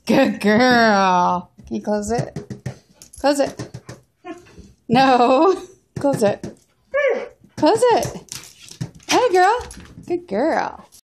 Good girl. Can you close it? Close it. No. Close it. Close it. Hey, girl. Good girl.